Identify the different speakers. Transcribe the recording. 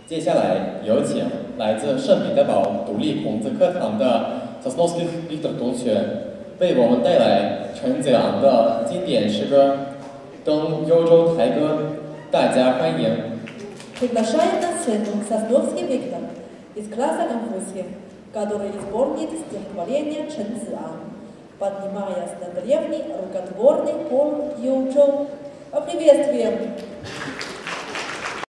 Speaker 1: 接下来有请来自圣彼得堡独立孔子课堂的 Sosnovskih Viktor同学为我们带来陈子昂的经典诗歌《登幽州台歌》，大家欢迎。
Speaker 2: Приглашает на сцену Сосновский Виктор из класса Конфуция, который исполнит стихотворение Чэн Цзиан, поднимаясь на древний рукотворный пол Южоу. Поприветствуем!